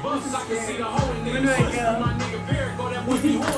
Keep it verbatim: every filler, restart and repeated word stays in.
bucks, I can see the hole in niggas. My nigga Barrett go that boy be horny.